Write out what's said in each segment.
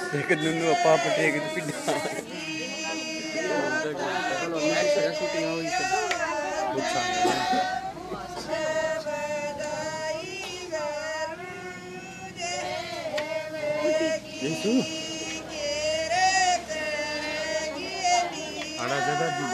एक नुनु पापा take पिड्डा shooting हो गई यीशु आड़ा ज्यादा दिलो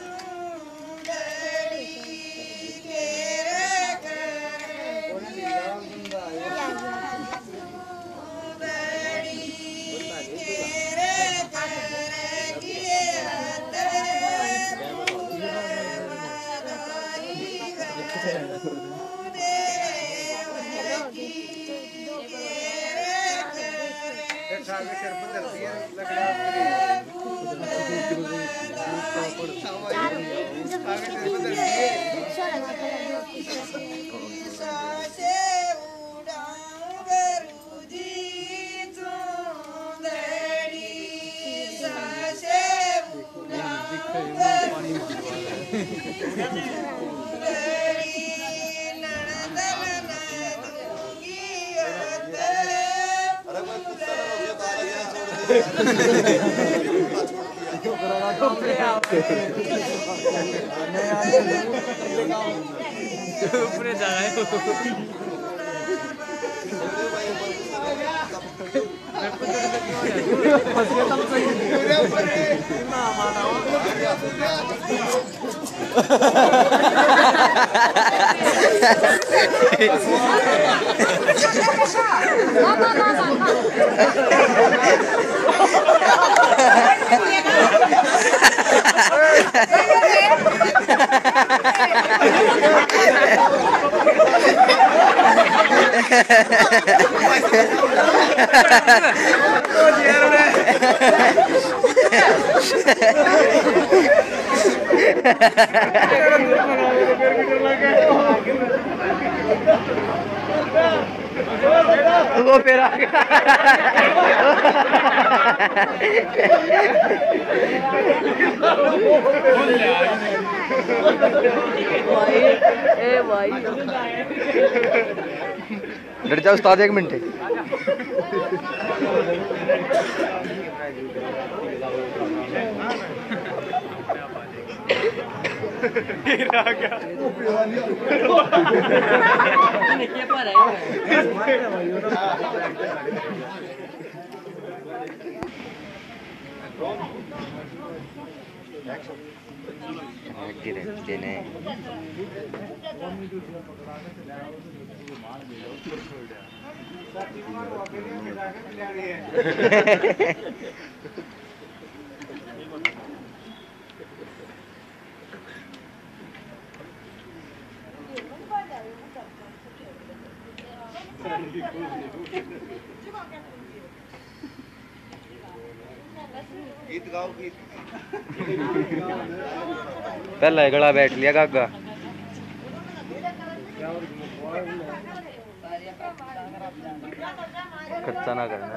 ऊपर जा रहा है वो फिर आ गया डर जाओ उस्ताद, 1 मिनट गीत गाओ गीत। पहला गला बैठ लिया गागा कच्चा ना करना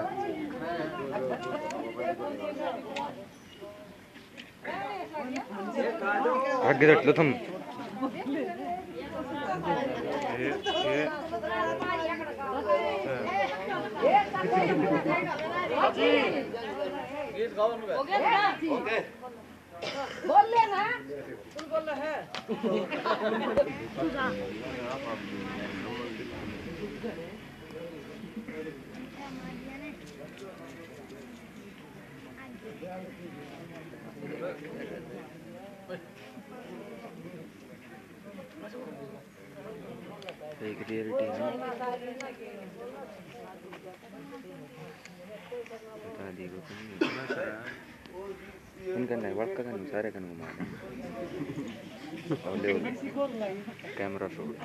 आगे रख लो तुम गीत गाओ ओके बोल लेना तुम बोल रहे हैं एक रियलिटी है बता दी को इनका नहीं वर्क का सारे कन घुमाना और ले कैमरा शॉट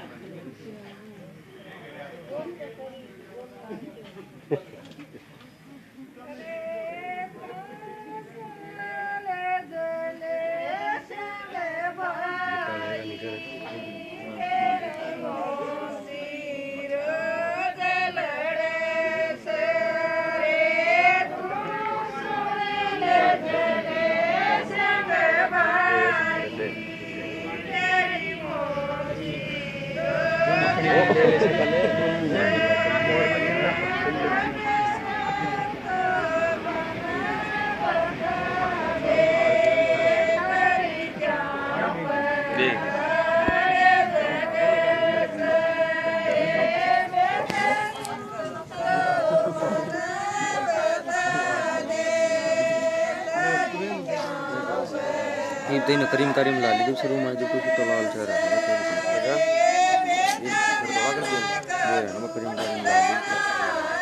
तीन करीम करीम ला ली जब शुरू में जो कुछ तो लाल चेहरा था ये फिर थोड़ा कर दिया ये हम करीम करीम ला ली